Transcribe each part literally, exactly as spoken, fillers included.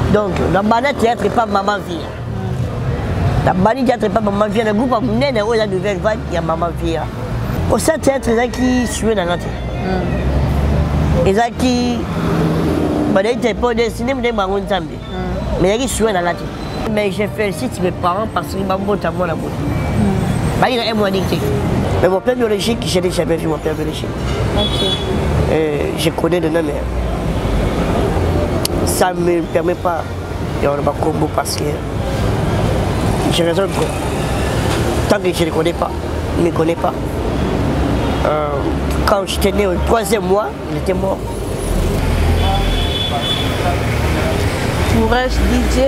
Donc, dans le théâtre, pas maman vie. Dans le théâtre, pas maman vie. Le groupe a mené la nouvelle vague, il y a maman vie. Au sein du théâtre, il y a qui suivent dans la tête. Il y a qui. Je ne sais pas dessiner, mais je ne sais pas. Mais il y a qui suivent dans la tête. Mais je félicite mes parents parce qu'ils m'ont montré à moi la boue. Il y a un mois d'été. Mais mon père biologique, je n'ai jamais vu mon père biologique. Je connais de nom, mais ça ne me permet pas de faire un combo parce que j'ai raison de quoi. Tant que je ne le connais pas, il ne me connaît pas. Euh, quand j'étais né au troisième mois, il était mort. Pourrais-je, D J,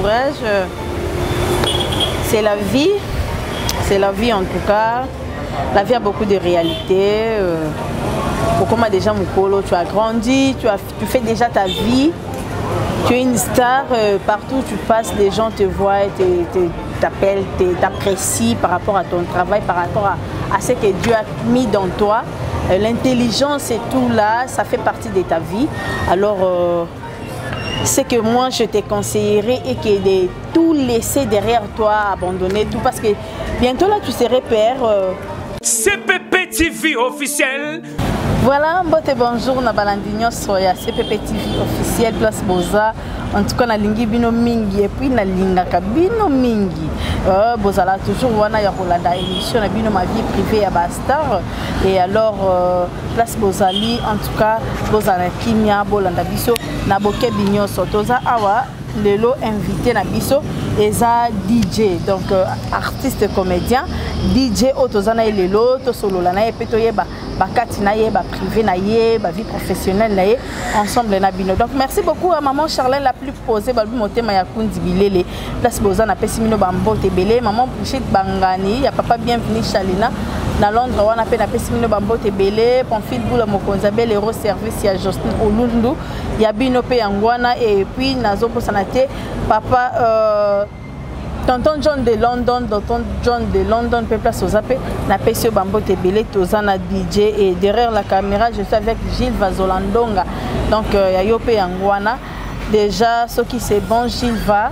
pourrais-je, c'est la vie, c'est la vie en tout cas. La vie a beaucoup de réalités. Euh, Beaucoup déjà Mukolo, tu as grandi, tu, as, tu fais déjà ta vie. Tu es une star, euh, partout où tu passes, les gens te voient, t'appellent, t'apprécient par rapport à ton travail, par rapport à, à ce que Dieu a mis dans toi. Euh, L'intelligence et tout là, ça fait partie de ta vie. Alors, euh, c'est que moi, je te conseillerais et que de tout laisser derrière toi, abandonner tout, parce que bientôt là, tu serais père. Euh... C P P T V officiel. Voilà, mbote bonjour na balandinyo soya C P P T V officiel place Boza. En tout cas na lingi bino mingi et puis na lingaka bino mingi. Euh, Bozala toujours wana ya kolanda émission na bino ma vie privée ya Bastar. Et alors euh, place Bozali en tout cas Bozala kimia bolanda biso na boke binyo sotoza awa lelo invité na biso eza D J donc euh, artiste comédien D J otozana lelo to solo la na epeto yeba bakati na ye ba privé na ye ba vie professionnelle na ye ensemble na bino. Donc merci beaucoup à maman Charlène la plus posée ba motema ya kundi bilele place boza na pesimino ba mbote belé maman Brigitte Bangani ya papa bienvenue Chalina na Londres wana pe na pesimino ba mbote belé Pamphile Boula Mokonza bel héros service ya Justin Olundu ya bino pe yangwana et puis nazo posana te papa euh, Tonton John de London, Tonton John de London, peut place aux appels. Na P C O Bambo Tebele, Tozana D J et derrière la caméra, je suis avec Gilles Vazolandonga. Donc, il y a Yope Yangwana. Déjà, ce qui c'est bon, Gilles va.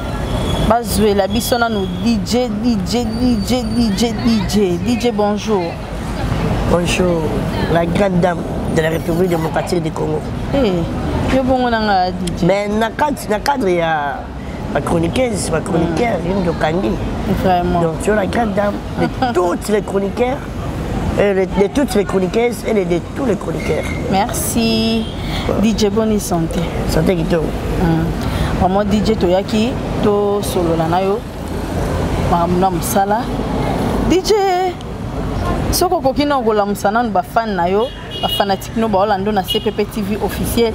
Bazoué la bisona nous D J, D J, D J, D J, D J. D J, bonjour. Bonjour, la grande dame de la République démocratique du Congo. Eh, je bon on a D J. Mais dans le cadre, il y a ma chroniqueuse, ma chroniqueur, mmh. Kandi. Vraiment. Donc tu es la grande dame de toutes les chroniqueurs, de, de toutes les chroniqueuses et de, de tous les chroniqueurs. Merci. Ouais. D J bonne santé. Santé qui te. Vraiment D J Toyaki, to solo la nayo. Maramuna musala. D J. Soko kokina ngola musana ba fan nayo, ba fanatique no ba Orlando na C P P T V officiel.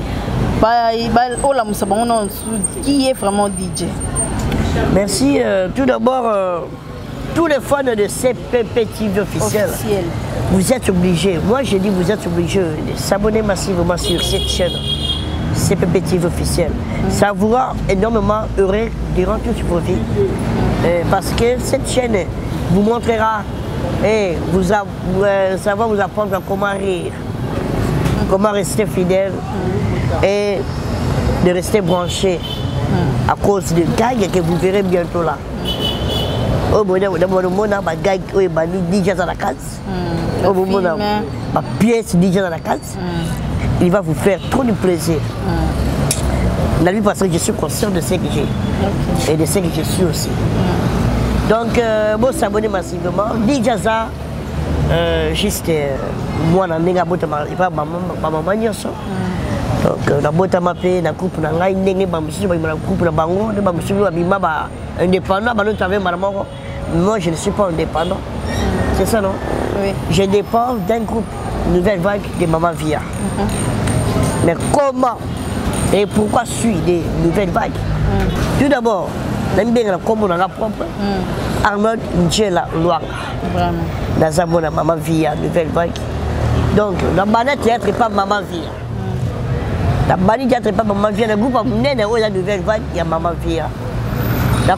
Qui est vraiment D J? Merci. Euh, tout d'abord, euh, tous les fans de C P P T V officiel, officiel, vous êtes obligés, moi je dis vous êtes obligés de s'abonner massivement sur cette chaîne C P P T V officiel. Mm. Ça vous rend énormément heureux durant toute vos vies. Euh, parce que cette chaîne vous montrera et vous a, euh, ça va vous apprendre comment rire, comment rester fidèle. Et de rester branché mm. à cause de gags que vous verrez bientôt là. Au moment où on a des gags qui sont déjà dans la case, au moment où on a des pièces déjà dans la case, mm. il va vous faire trop de plaisir. Mm. La vie parce que je suis conscient de ce que j'ai okay. et de ce que je suis aussi. Mm. Donc, euh, bon, s'abonner massivement. Déjà ça, euh, juste euh, moi, je n'ai pas de maman. Donc, na bota mape na couple na ngai ndenge ba mususu ba na couple na bango de ba mususu ba bima ba indépendant ba no tave maramoko. Moi je ne suis pas indépendant. C'est ça non? Oui. Je dépends d'un groupe Nouvelle Vague de Maman Via. Mm-hmm. Mais comment et pourquoi suis des Nouvelles Vagues? Mm. Tout d'abord, même bien la combo na propre. Mm. Arnold Njela Loanga. Vraiment. Dans un bon Maman Via Nouvelle Vague. Donc, dans le théâtre pas Maman Via. La Bali théâtre pas Maman Via, le groupe a mené la Nouvelle Vague, il y a Maman Via. La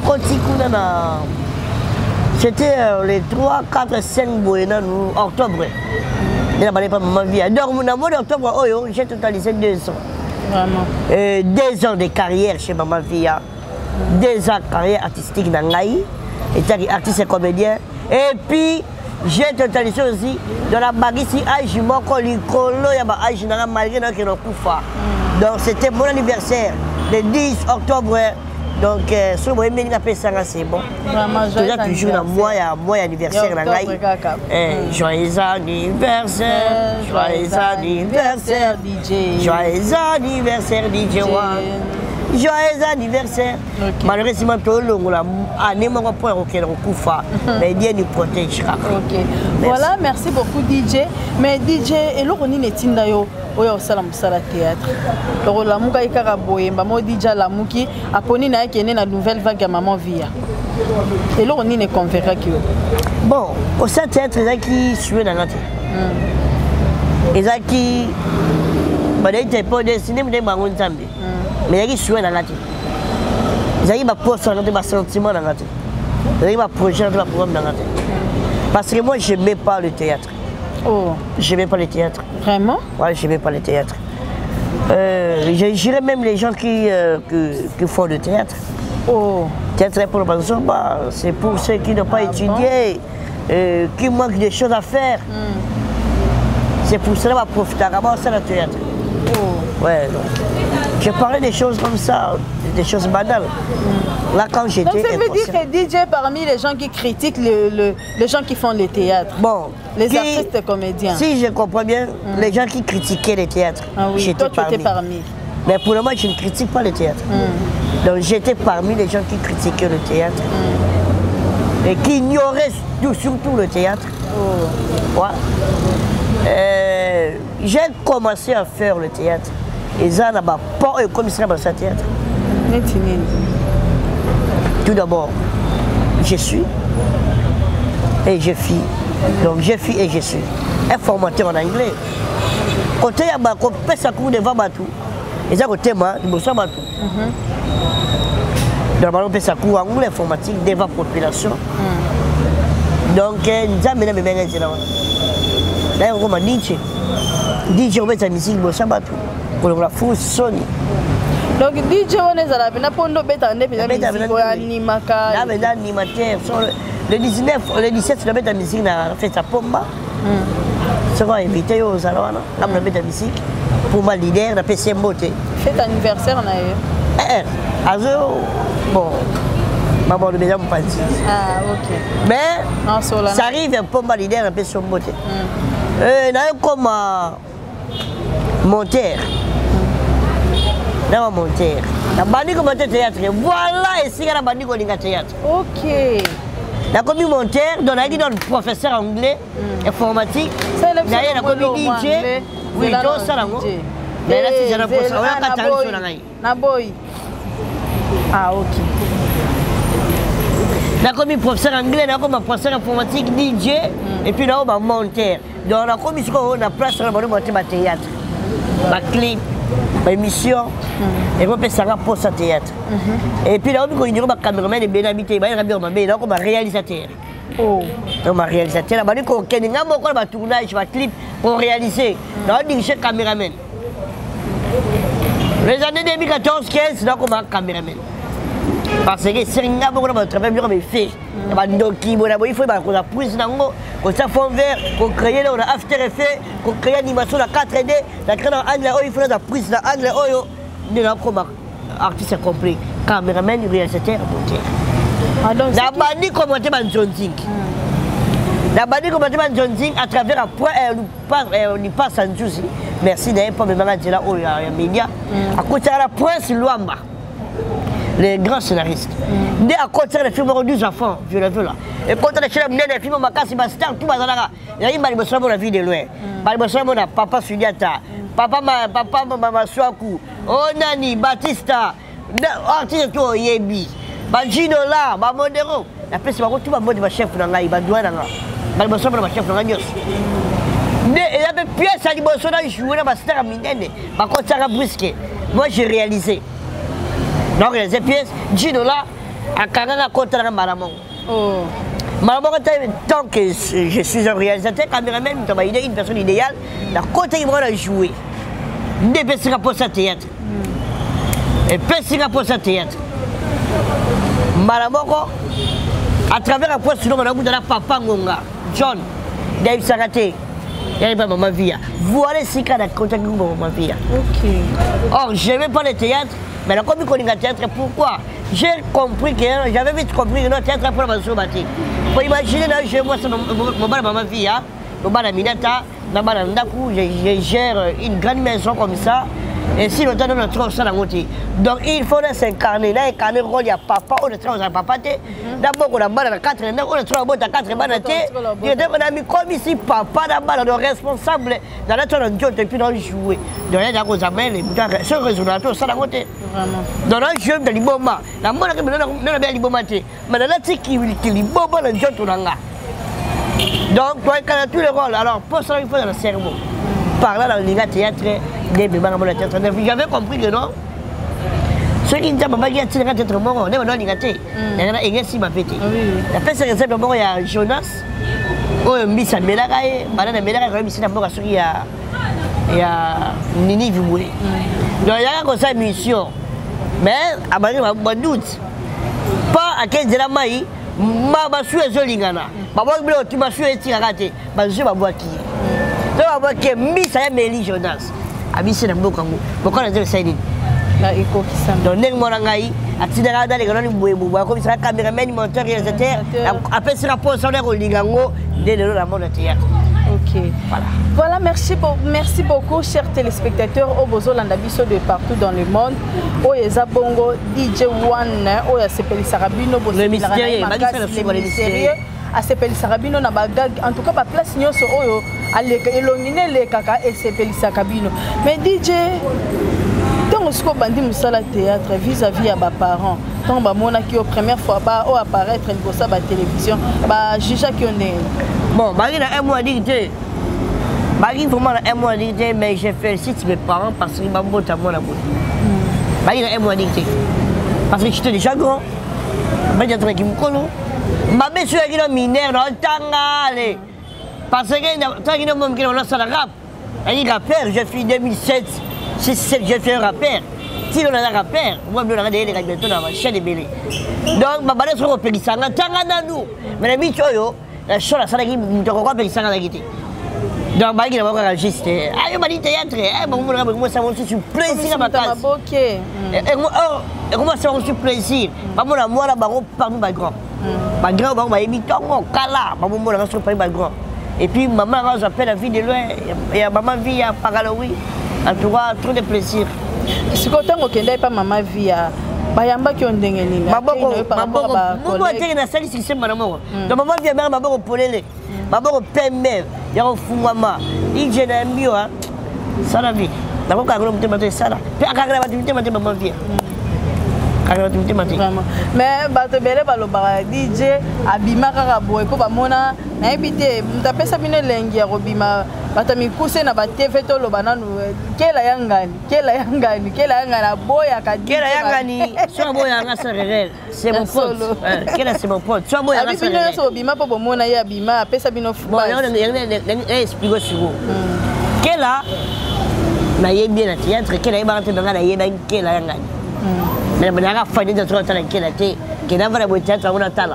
c'était les trois, quatre, cinq octobre. Il n'y a pas Maman Via. Donc, au mois d'octobre, j'ai totalisé deux ans. Vraiment. Euh, deux ans de carrière chez Maman Via. Deux ans de carrière artistique dans l'Aïe. Et artiste et comédien. Et puis, j'ai une tradition aussi dans la baguette si âge moko likolo ya ba âge na malgré na ke no kufa. Donc c'était mon anniversaire le dix octobre. Donc sur moi meni na pesa nga c'est bon. Vraiment joyeux anniversaire. Toujours na moi ya moi anniversaire na ngai. Eh joyeux anniversaire, joyeux anniversaire D J. Joyeux anniversaire D J One. Joyeux anniversaire. Okay. Malheureusement, tout le monde a né mon point au Kufa, mais Dieu nous protégera. Ok. Voilà, merci beaucoup D J. Mais D J, et là on est netinda yo, oyo salam sala théâtre. Donc la muka ikara boye, maman D J la muki, aponi na yake na nouvelle vague à Maman Via. Et là on est ne convaincra que. Bon, au sein théâtre il y a qui suit dans notre. Il y a qui, bah d'ailleurs pas dessiné mais des bangon tambi. Mais il y a qui dans la tête. Il y a des posts dans des sentiments dans la tête. Il y a des projets dans la programme dans la tête. Parce que moi, je n'aimais pas le théâtre. Oh. Je n'aimais pas le théâtre. Vraiment? Oui, je n'aimais pas le théâtre. Euh, je dirais même les gens qui, euh, qui, qui font le théâtre. Oh. Théâtre pour le bah, c'est pour ceux qui n'ont pas ah, étudié, bon? euh, qui manquent de choses à faire. Mm. C'est pour cela qu'on va profiter avant ça le théâtre. Oh. Ouais, donc. Je parlais des choses comme ça, des choses banales. Mm. Là, quand j'étais. Donc, ça veut dire que D J est parmi les gens qui critiquent le, le, les gens qui font le théâtre. Bon. Les qui, artistes et comédiens. Si je comprends bien, mm. les gens qui critiquaient le théâtre. Ah oui, j'étais toi, tu parmi. étais parmi. Mais pour le moment, je ne critique pas le théâtre. Mm. Donc, j'étais parmi les gens qui critiquaient le théâtre. Mm. Et qui ignoraient surtout le théâtre. Oh. Ouais. Euh, j'ai commencé à faire le théâtre. Et ça n'a pas un commissaire dans ce théâtre. Tout d'abord, je suis et je suis. Donc je suis et je suis. Un formateur en anglais. Côté à bas, quand on fait ça cours devant Batou. Et ça côté moi, je me sens Batou. Normalement, on fait ça cours en anglais informatique devant la population. Donc, nous avons mené mes mains là. D'ailleurs, on m'a dit, D J on met sa musique, je me sens Batou. Pour la fausse sonne. Donc D J on est à la peine pour nous mettre en musique animaka. Là maintenant animateur le dix-neuf le dix-sept on met la musique dans fête à Pomba. C'est quoi invité aux salons là on met la musique pour ma leader la P C M beauté. Fête anniversaire na yo. Eh azo bon maman le déjà pas dit. Ah OK. Mais ça arrive un Pomba leader la P C M beauté. Euh na comme monteur. Dans monteur. La bandi comme théâtre. Voilà ici la bandi comme théâtre. OK. La commis monteur, donc il donne professeur anglais informatique. D'ailleurs la commis D J. Oui, tout ça là. Mais là c'est la poste. On a quatre ans sur la main. Na boy. Ah OK. La commis professeur anglais, la commis professeur informatique D J et puis là on va monteur. Donc la commis on a place sur la bande monter ma théâtre. Ma clip, ma émission, et puis ça va pour ça théâtre. Et puis là, on a un caméraman et bien habité, il y a un réalisateur. Oh. Donc, un réalisateur, il y a un tournage, un clip pour réaliser. Là, on dit que caméraman. Les années deux mille quatorze quinze, là, on a un caméraman. Parce que c'est un travail bien fait. Il faut qu'on a pris qu'on s'est fond vert, qu'on crée là, on a after effet, qu'on crée animation à quatre D, la crée dans angle, il faut la prise dans angle, oh, de la comme artiste complet, caméraman, réalisateur, monteur. La bandi commenté par John Zink. La bandi commenté par John Zink à travers un point, on y passe en Jouzi. Merci d'ailleurs pour me demander là où il y a un média. À côté de la Prince Luamba. Les grands scénaristes. Dès à côté de film douze enfants, je le veux là. Et quand on a fait les films, on a cassé ma star, tout bazar. Il y a une malibosson pour la vie de loin. Malibosson, on a Papa Sudiata, Papa Papa Mama Swaku, Onani, Batista, artiste tout Yebi, Bajino là, Bamodero. La presse va tout le monde va chef dans la, il va douane là. Malibosson pour la chef dans la Dios. Et il y avait pièce à Libosson là, je jouais dans ma star à Minene. Par contre, ça a brusqué. Moi, j'ai réalisé. Donc, les pièces, Gino là, à Canada contre la Malamon. Oh. Malamon, tant que je suis un réalisateur, caméraman, une personne idéale, la côté, il va jouer. Des personnes pour ça théâtre. Et puis, si on a théâtre. Malamoko, à travers la poste, on a la papa Ngonga, John, Dave Sarate, et maman Via. Voilà ce qu'il y a de contact avec maman Via. Ok. Or, je n'aimais pas le théâtre, mais la commune connaît le théâtre, pourquoi? J'ai compris que j'avais vite compris que le théâtre pour la maison bâtie. Pour imaginer, là, je vois mon maman Via, mon maman Minata, ma maman Ndaku, je gère une grande maison comme ça. Et si le temps on a trop ça dans côté. Donc il faut s'incarner, là incarner le rôle de papa, on est trop dans papa. D'abord on a mal à quatre, on est trop bon à quatre bananes. Et donc on a mis comme ici papa d'abord le responsable dans la zone de depuis dans le jouer. Donc il y a des amènes, ce résultat ça dans côté. Dans le jeu de l'iboma, la mona que nous avons bien l'iboma, mais dans la tique qui qui l'iboma le jeu tout l'anga. Donc toi il a tous les rôles. Alors pour ça il faut dans le cerveau. Par là dans le théâtre, j'avais compris que non. Ceux qui ne savent pas qu'il y a un théâtre mort, on est dans le théâtre. Il y a un église m'a pété. La personne qui s'appelle il y a Jonas, oh Miss Amélagaï, Madame Amélagaï, quand même ici d'abord il y a il y a Nini Vimoulé. Donc il y a comme ça une mission. Mais à mon doute, pas à quel de la maille, ma ma souhait Zolingana. Ma voix bleue, tu m'as souhaité tirer raté. Ma je ma voix qui. Donc, on voit que Miss Amélie Jonas a mis dans le Bokango. Pourquoi on a dit ça? Donc, nous avons dit que nous avons dit que nous avons dit que nous caméraman, monteur, réalisateur. Après, c'est la pause, on a dit que nous avons dit que nous avons théâtre. Ok. Voilà. Voilà, merci, pour, merci beaucoup, chers téléspectateurs. Au Bozo Landabiso de partout dans le monde. Au Yezabongo, D J One, au Yasepeli Sarabino, le mystérieux, le mystérieux. A sepeli sarabino na bagag en tout cas ba place nyonso oyo aleka elongine le kaka et sepeli sakabino mais D J tant que bandi musala théâtre vis-à-vis à ba parents tant ba mona qui au première fois ba au apparaître pour ça ba télévision ba juge qui on est bon ba ina un mois digité ba ina vraiment un mois digité mais je félicite mes parents parce qu'ils m'ont monté à moi la boule ba ina un mois digité parce que j'étais déjà grand ba ina très qui me colo ma belle soeur qui est mineur dans le tangale parce que tant qu'il y a un homme qui est dans le rap il rappeur j'ai fait deux mille sept j'ai fait un rappeur si on a un rappeur moi je vais regarder les règles dans la chaîne de Bélé donc ma belle soeur au pays ça tangana nous mais les bichoyo la chose là ça qui me recommande pays ça la guité donc bah il a pas enregistré ah il m'a dit théâtre eh bon moi ça me fait plaisir à ma place et moi et comment ça me fait plaisir pas moi moi là baron parmi mes grands ma grand baron m'a émis tongo kala maman moi là sur parmi mes grands et puis maman j'appelle la vie de loin et maman vit à Paraloui en tout cas trop de plaisir si quand on kende pas maman vit à bayamba qui on ndenge ni maboko maboko moi teke na sali système manamo donc maman vient mère maboko polele maboko pembe ya ofungwama ije na mbio ha sana vi na ko kakolo mutema te sana pe akakala ba mutema te maman vient kakolo mutema te mais bato bele baloba D J abima kaka boy po bamona na ebite mutapesa bino lengi ya robima bato mikuse na ba T V to loba nanu kela yangani kela yangani kela yangana boya ka kela yangani so boya nga sererel c'est mon pote kela c'est mon pote so boya nga sererel abino so bima po bomona ya bima apesa bino bon on explique sur kela na yebi na théâtre kela yeba te banga na yeba kela yangani mais na ga fani de trop tala kela te kela va le théâtre on atala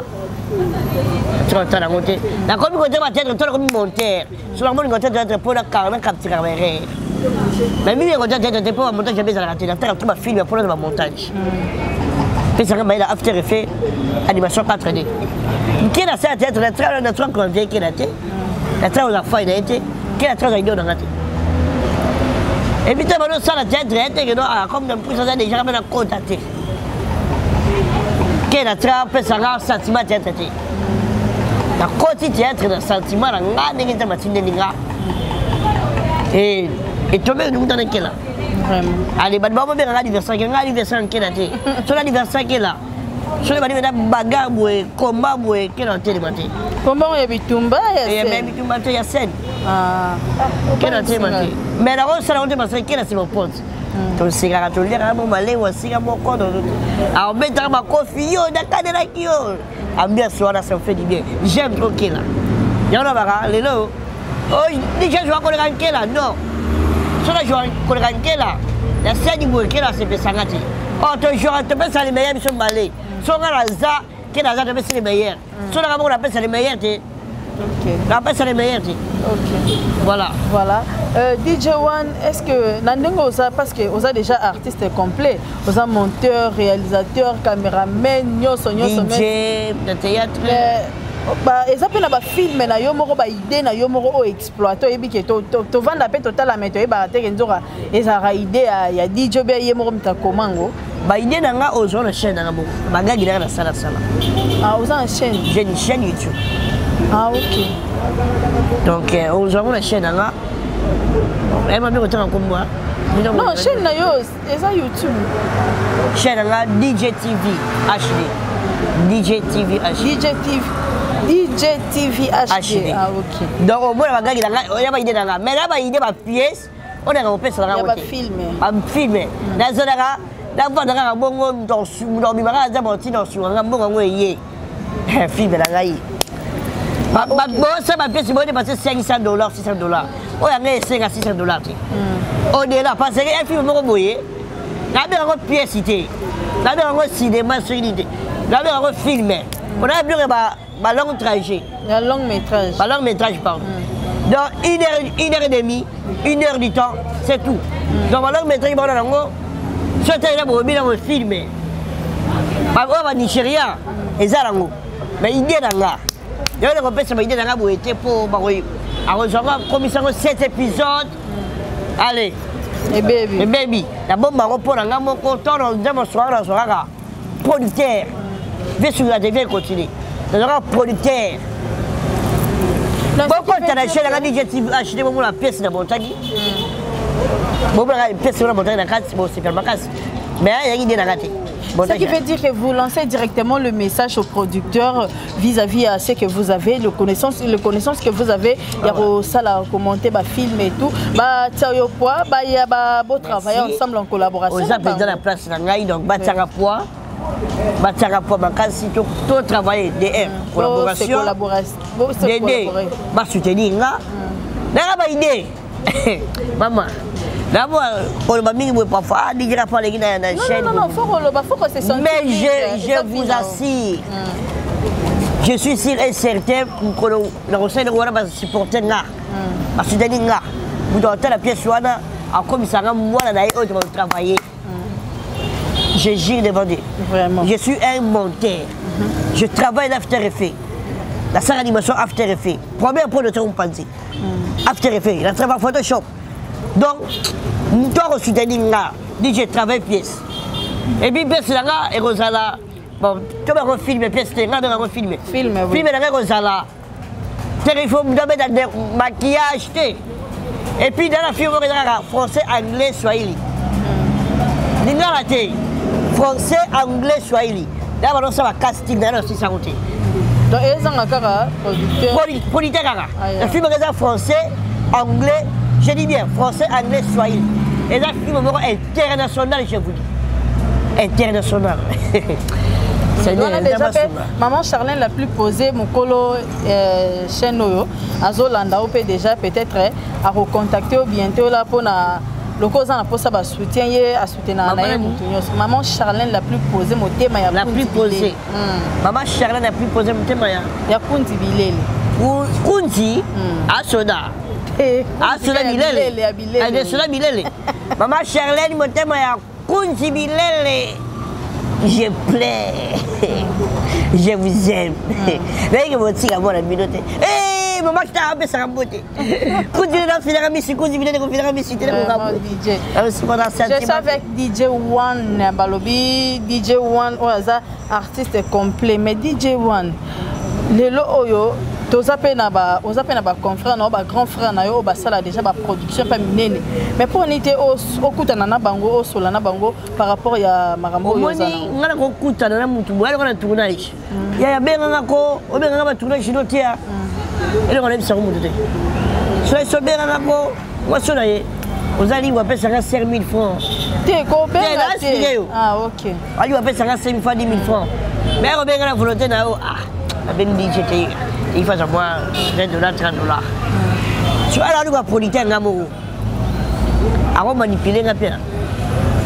trop tala monter na comme côté ma théâtre tout comme monter sur la bonne côté théâtre pour la carnet capter caméra mais mimi côté théâtre pour monter j'ai besoin de la théâtre tout ma film pour le montage puis ça va la after effet animation quatre D kela ça théâtre la tra na trois quand vient kela te la tra la fin été kela tra la idée dans la tête et puis tu vas ça la théâtre que non comme dans plus ça déjà même contacter kela tra peut ça un sentiment théâtre na côté théâtre na sentiment na ngane ngita matinde ninga et et tomber nous dans kela vraiment allez ba ba bien anniversaire nga anniversaire kela te sur l'anniversaire kela sur le badi na bagarre boy combat boy kela te matin combat ya bitumba ya et même bitumba te ya scène ah kela te matin mais la rose ça on te parce que kela c'est mon pote donc c'est quand tu lire mon malé ou c'est quand mon corps alors mettre ma coffee yo da kadela kio ambiance wana ça me fait du bien j'aime trop kela yana baka lelo oh déjà je vais connaître kela non sur la joie connaître kela la scène du kela c'est pesangati Oh, toujours, tu peux ça les meilleurs, ils sont malés. Si on a la za, qui est la za, tu peux c'est les meilleurs. Si on a on appelle ça les meilleurs, tu Ok. on appelle ça les meilleurs, tu Ok. Voilà. Voilà. Euh, D J One, est-ce que Nandingo Oza, parce que Oza déjà artiste complet, Oza monteur, réalisateur, caméraman, nyoso, nyoso, D J, de théâtre. Bah, exemple na ba film na yo moko ba idée na yo moko o exploiter et bi que to to vendre pe total la météo ba te nzoka ezara idée ya D J be ye moko mta komango ba idée na nga ozo na chaîne na bo ba gagi na na sala sala ah oza na chaîne j'ai une chaîne YouTube ah ok donc ozo na chaîne na nga et ma bi ko tanga ko moi non chaîne na yo eza YouTube chaîne na nga D J T V H D D J T V H D D J T V D J T V H D. Ah ok. Donc au moins la gars il y a pas idée dans la mais là pas idée ma pièce on est repéré ça là. Il y a pas filmé. Pas filmé. Dans ça là là on dans un bon dans dans mi mara za monti dans sur un bon ngo yé. Film la gars. Ba ba ça ma pièce bon passer cinq cents dollars six cents dollars. On a mis cinq à six cents dollars. On est là parce que un film mo boyé. Là bien une pièce cité. Là bien un cinéma sur l'idée. Là bien un film. On a bien ma long trajet. Un long métrage. Ma long métrage, pardon. Mm. Donc, une heure, une heure et demie, une heure du temps, c'est tout. Mm. Donc, ma long métrage, je suis allé dans le film. Je suis Nigeria, et ça, mais l'idée est là. Je vais repérer cette idée là pour être pour avoir commission sept épisodes. Allez. Et baby. Et baby. La bombe m'a reposé dans mon content, dans mon soir, dans soir, producteur. Viens sur la T V continuer. Dans un producteur. Pourquoi tu as acheté la D J T V acheté la pièce de montagne? Bon, la pièce de montagne, c'est pas ma casse. Mais il y a une idée dans la tête. Ce qui veut dire que vous lancez directement le message au producteur vis-à-vis -vis à ce que vous avez, le connaissance, le connaissance que vous avez. Il y a ça la commenter, bah film et tout. Bah tiens yo poids, bah il y a bah beau travailler ensemble en collaboration. Vous avez dans la place dans donc bah tiens poids. Bah tiens poids bah quand si tout travailler D R collaboration. D D bah soutenir là. Là bah idée. Maman. D'abord, on va m'y voir parfois, on dira pas les gens dans la chaîne. Non, non, non, faut que faut que c'est sentir. Mais je, je vous assure, mm. je suis sûr et certain que le conseil de Rwanda va supporter là, va soutenir là. Vous devez entendre la pièce Rwanda, en commissariat, moi, là, d'ailleurs, je vais travailler. Je gire devant Dieu. Vraiment. Je suis un monteur. Mm-hmm. Je travaille l'after effet. La salle d'animation after effet. Première point de temps, on pense. After effet, la travail Photoshop. Donc, nous devons soutenir là, dit je travaille pièce. Et puis, pièce là, et Rosala, bon, tu vas refilmer pièce là, tu vas refilmer. Filme, oui. Filme là, Rosala. Il faut me donner des maquillages. Et puis, dans la film, on regarde français, anglais, swahili. Nous avons français, anglais, swahili. Là, on va casting dans le six cents. Donc, ils ont un producteur. Producteur, le film est français, anglais, je dis bien français, anglais, swahili. Et là, film est international, je vous dis. International. C'est déjà fait. Maman Charlène la plus posée, mon colo chaîne à Zolanda, on peut déjà peut-être à recontacter bientôt là pour na le cause na pour ça va soutien à soutenir maman Charlène la plus posée, mon thème la plus posée. Maman Charlène la plus posée, mon thème il y a Kunti Bilele. Kunti à Soda. Ah, Soda Bilele. Ah, Soda Bilele. Maman Charlène, mon thème il y a Kunti Bilele. Je plais, je vous aime. Voyez que vous tirez à moi la communauté. Eh, maman, je t'ai rappelé ça à beauté. Continuez dans le final, mais si vous continuez dans le final, mais si tu es là, D J. Je suis avec D J One, Balobi, D J One, artiste complet. Mais D J One, le lo oyo. Tous appels na ba, aux appels na ba confrère na ba grand frère na yo ba sala déjà ba production pas minene. Mais pour nité au au kutana na bango au sola na bango par rapport ya marambo yo zana. Moni ngana ko kutana na mutu wala kana tournage. Ya ya benga ngako, o benga ba tournage notia. Ele ngana bisa ko mutu te. So so benga ngako, wa so na ye. Ozali wa pesa ka cinq mille francs. Te ko benga te. Ah OK. Ali wa pesa ka cinq mille francs dix mille francs. Mais o benga na volonté na yo ah. Ben D J te. Il faut savoir vingt dollars, trente dollars. Tu as là, nous avons producteur. Nous avons manipulé.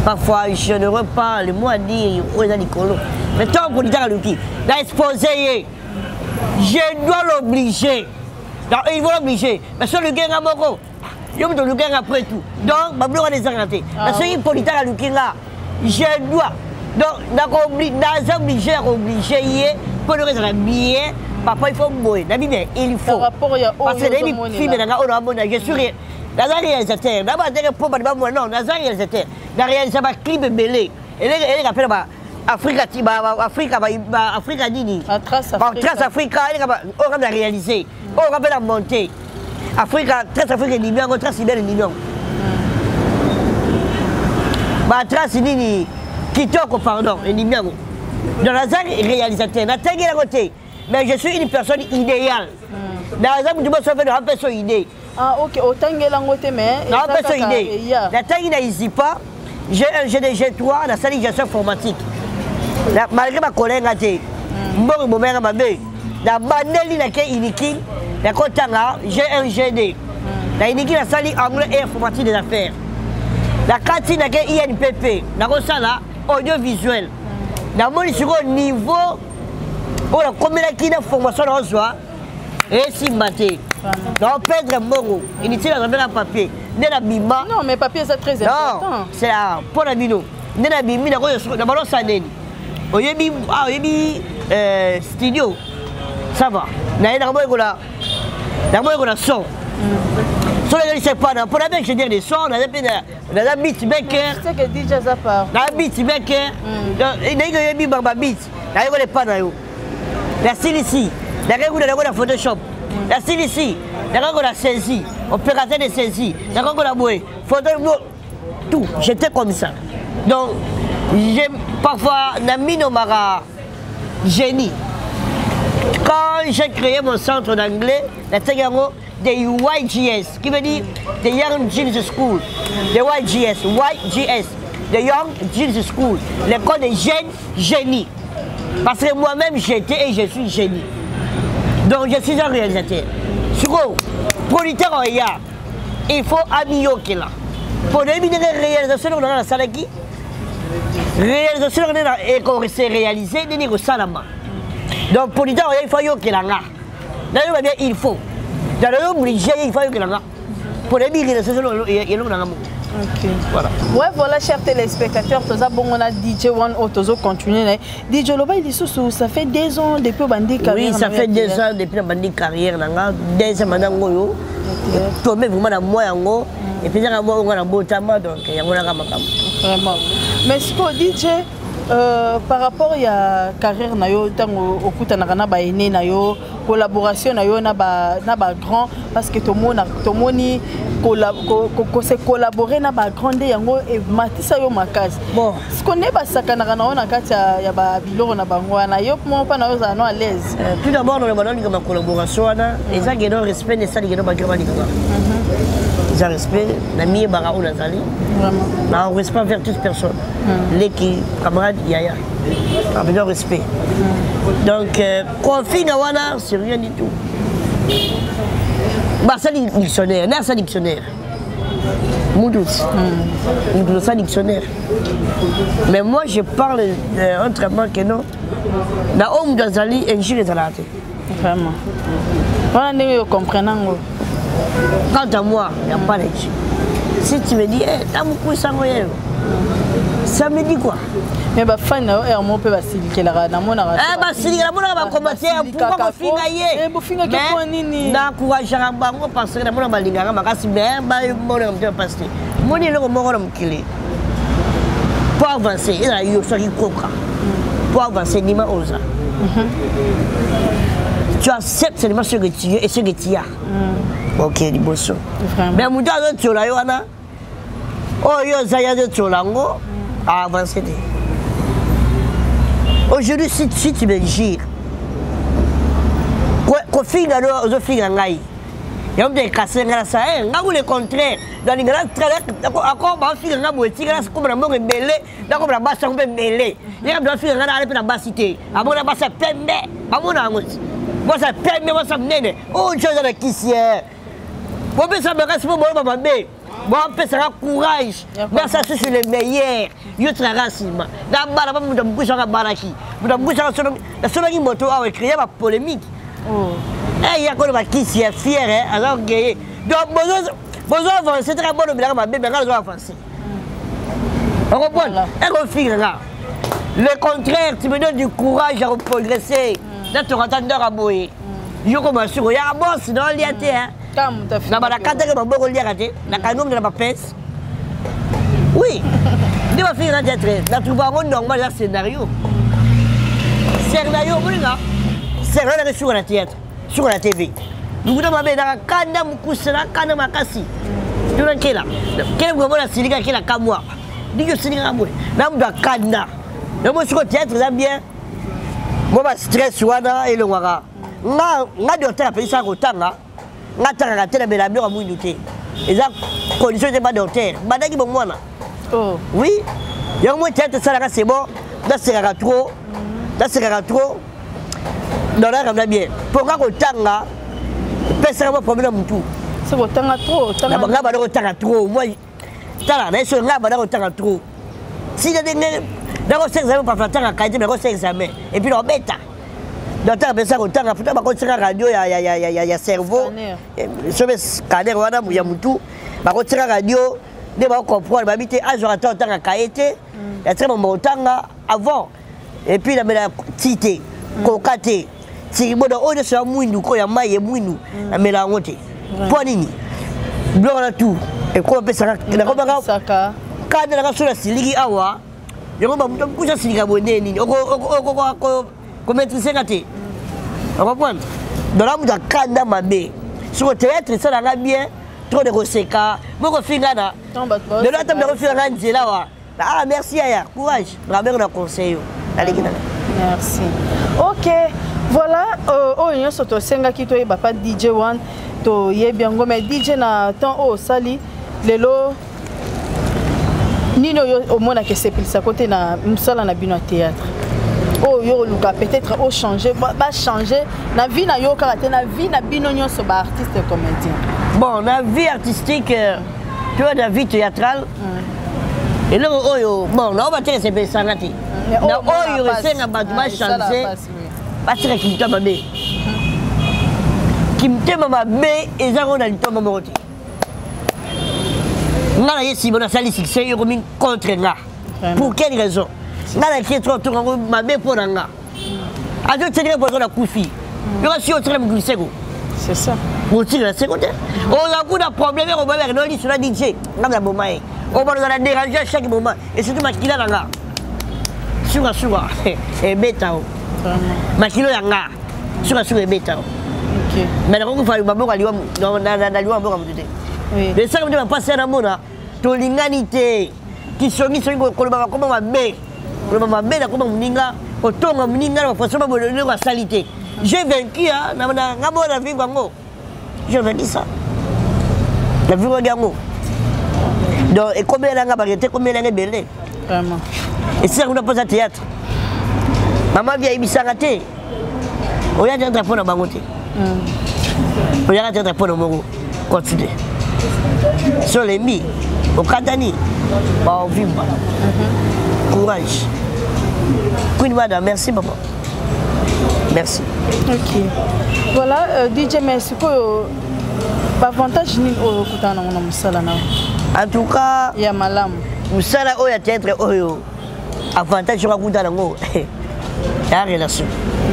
Parfois, je ne veux pas le mot à dire, aux Nicolas. Mais tant qu'on dit à l'outil, l'exposé, je dois l'obliger. Il va l'obliger. Mais sur le gain à Moko, il y a le gain après tout. Donc, ma blonde est arrêtée. La seule politique à l'outil là, je dois. Donc, dans obligé à obliger, pour le reste bien, papa, il faut mourir. Il faut. Parce que les films, je suis rien. Dans un réalisateur, d'abord, non, dans un réalisateur, dans un réalisateur, clip belé. Et elle rappelle Africa, Africa, Africa Dini. Trace Africa, on va réaliser. On va la monter. Africa, Trace Africa, Libyen, on trace Libyen, Libyen. Trace Dini, Kitoko, pardon, Libyen. Dans un réalisateur, dans un côté. Mais je suis une personne idéale. Dans un monde, je suis une personne idéale. Ah ok, autant que l'angote mais non, pas cette idée. La taille n'a pas. J'ai un G D G trois, la salle de gestion informatique. Malgré ma collègue a été, mon mère m'a dit, la bandelle n'a qu'à iniki, la Kotanga, j'ai un G D. La iniki la salle anglais et informatique des affaires. La cantine n'a qu'à I N P P, la Rosala, audiovisuel. La mon niveau, oh la combien de formation on reçoit, et si maté. Non, perdre Moro, inutile à un papier. Non, mais papier c'est très important. Non, c'est pour la bino. Nena bimi na ko na balo saneni. Oyebi ah oyebi euh studio. Ça va. Na ina mo ekola. Na mo ekola son. Sur les c'est pas pour la bien que je dire des sons, on a des na beat maker. C'est que D J ça part. Na beat maker. Na ina oyebi bamba beat. Na ko le pas na yo. La style ici. La ko na ko na Photoshop. La style ici, d'accord qu'on a saisi, opérateur de saisie, d'accord qu'on a boué, photo, tout, j'étais comme ça. Donc, j'ai parfois, Nami Nomara, génie. Quand j'ai créé mon centre d'anglais, la Tegango, de Y G S, qui veut dire The Young Jesus School, de Y G S, Y G S, The Young Jesus School, l'école des jeunes génies. Parce que moi-même, j'étais et je suis génie. Donc je suis un réalisateur. Sur producteur il faut améliorer là. Pour les réalisations, on a la salle qui réalisation on a réalisé, on a salama. Donc producteur il faut que là. D'ailleurs il faut. Dans le obligé il faut que là. Pour les réalisations il y a ok. Voilà. Ouais, voilà, chers téléspectateurs, tout ça, bon, on a D J One Otozo continuer. D J Loba, il dit ça fait deux ans depuis Bandi carrière. Oui, ça fait deux ans depuis Bandi carrière. Deux ans maintenant, tout mais vraiment moi yango et puis là moi on a botama donc yango na kama kama. Vraiment. Mais ce que D J Euh, par rapport à la carrière nayo tango okuta na ba ene nayo collaboration nayo na ba na ba grand parce que tout monde tout monde ni ko se collaborer na ba grande yango et matisa yo makasi bon ce qu'on est ba sakana na na kati ya ba biloro na bango na yo mo pa na yo za no à l'aise. Tout d'abord on a une collaboration na et ça geno respect ne ça geno ba grama dikanga. Ça respect na mi ba ra ona zali vraiment na respect vers toute personne les qui camarades Yaya, avec le respect. Mm. Donc, euh, conflit Nawana, c'est rien du tout. Bah, c'est un dictionnaire, c'est un dictionnaire. Moudous, c'est un dictionnaire. Mais moi, je parle d'un traitement que non. Na homme d'Azali, un gire de la tête. Vraiment. Voilà, nous comprenons. Quant à moi, il n'y a pas de gire. Si tu me dis, eh, t'as beaucoup ça, ça me dit quoi? Mais bah fan est un peu basiliqué là na mona ah basiliqué la mona ba commentaire pourquoi finga ye eh finga ke ko nini na courage bango parce que na mona balinga makasi ben ba mona mpe passer moni le moko na mukili pour avancer il a eu ça qui coca pour avancer nima oza tu acceptes seulement ce que tu es et ce que tu as ok liboso mais muta zo tiola yo wana oh yo zaya zo tiolango à avancer. Aujourd'hui, si, si tu me gires, quand tu fais un film, il y a des cassés, il y a le contraire. Dans les grands traits, encore un film, il y a des films, comme la mort est mêlée, comme la basse est mêlée. Il y a des films, il y a des bassités. À mon avis, ça permet. À mon avis, moi, ça permet, moi, ça me nène. Oh, je suis qui c'est. Moi, ça me reste pour moi, ma mère. bon on ça courage mais ça c'est le meilleur yo trara sima na bala ba muta mbusa ka baraki muta mbusa solo la solo qui moto a créé ma polémique oh eh ya ko ba qui est fier hein alors que donc besoin besoin avancer très bon bien ma bébé quand avancer on comprend et refire là le contraire tu me donnes du courage à progresser dans ton attendeur à boyer yo comme sur ya boss non liaté hein na ba kata ke maboko liakate na kanom na ba pes oui de ba fille d'être na trouva un normal là scénario scénario bringa scénario sur la théâtre sur la T V nous voulons mabe na kanda mukusana kanda makasi tuna kila kile ngo bona silika kila kamwa diyo silika mwe na mdo kanda na mo sur théâtre là bien mo ba stress wana ile ngwaka nga nga docteur pe sa kotanga ngata ngata la bela bio amu luté eza condition de pas docteur badaki bon mwana oh oui yo mo tête ça là c'est bon là c'est ra trop là c'est ra trop dans la comme bien pour nga kotanga pesa ba problème mutu c'est kotanga trop tanga nga ba kotanga trop moi tala na so nga ba kotanga trop si de ne dans cinq examens pas faire qualité mais cinq examens et puis on bêta docteur pesa kotanga puta ba kotanga radio ya ya ya ya ya cerveau so be scanner wana ya mutu ba kotanga radio ne ba comprendre ba bité ajo atanga qualité ya très bon tanga avant et puis la mela tité kokate si bodo odo so mwindu ko ya maye mwindu na mela ngote pour nini bloc na tout et ko pesa na ko banga saka kada na sura siligi awa yo ba mutu kuja silika boneni oko oko ko ko maîtriser ngate on comprend dans la mutu kanda mabe sur théâtre ça nga bien trop de reseka moko fingana de la table de refaire nzela wa ah merci aya courage braber na conseil merci ok voilà oh on soto senga ki to yeba pa D J One to yebiango mais D J na temps au sali lelo nino yo omona ke sepilisa côté na musala na bino théâtre oh yo luka peut-être au changer ba changer na vie na yo karaté na vie na bino nyonso ba artiste comédien bon la vie artistique tu vois la vie théâtrale et là oyo bon là on va te laisser ça ngati na oyo resenga ba ba changer parce que qui t'a bé qui m'tema mabe ezango na litoma moti ngala yesi bona sali succès yo komi contre nga pour quelle raison ngala qui trop trop mabe pour nga ajo tshedire pour na kufi yo si o trem glisego c'est ça mo tshira la seconde on a beaucoup de problèmes on va vers no li sur la D J ngala bomai on va nous déranger à chaque moment et surtout makila nga suga suga et beta makilo yanga suka suka beta OK mais na ko fa baboko aliwa na na liwa mboka mutete oui mais ça comme de passer na mona to linganité qui songi songi ko ba ko ba be ko ba be na ko muninga ko tonga muninga na façon ba bolelo ko salité j'ai vaincu hein na na ngabo na vie bango je vaincu ça la vie bango donc et combien la ngaba était combien la belé vraiment et c'est on a posé théâtre maman vient ibisanga te oya tenta pona bangote mm oya tenta pona mongo continue sur les mi au katani ba vimba courage Queen madame merci papa merci OK voilà euh, D J merci ko avantage ni o kutana na musala na en tout cas ya malamu musala oya théâtre oyo avantage ko kutana ngo la relation.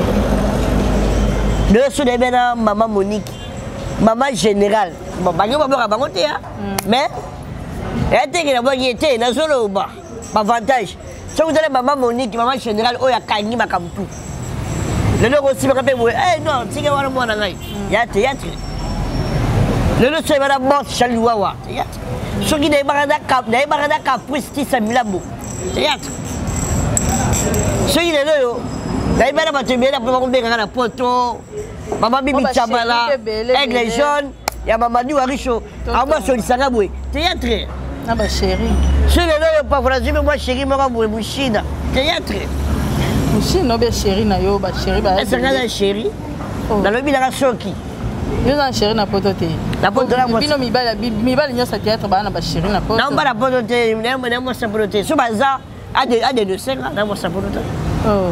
Le sous de bena maman Monique, maman générale. Bon, bah yo ba ba ngote ya. Mais elle était que la était na solo ba. Avantage. Si vous allez maman Monique, maman générale oya kangi makamtu. Le lo aussi ba pe eh non, tika wana mwana ngai. Ya théâtre. Le lo c'est bana boss chaluwa. Théâtre. Ce qui n'est pas da cap, n'est pas da caprice qui s'amulabo. Théâtre. Ce qui est là yo. Dai bana batembea na kwa kumbeka na poto. Mama bibi Chabala, aigle jaune, ya mama ni warisho. Amba so lisanga bwe. Théâtre. Na ba chérie. Ce le là pas français mais moi chérie moi bwe mushina. Théâtre. Mushina be chérie na yo ba chérie ba. Est-ce que la chérie? Dans le bilanga soki. Yo na chéri na poto te. La poto la moi. Bino mibala mibala nyo sa théâtre ba na ba chéri na poto. Non ba la poto te, na na moi sa poto te. So baza a de a de de cinq na moi sa poto te. Oh.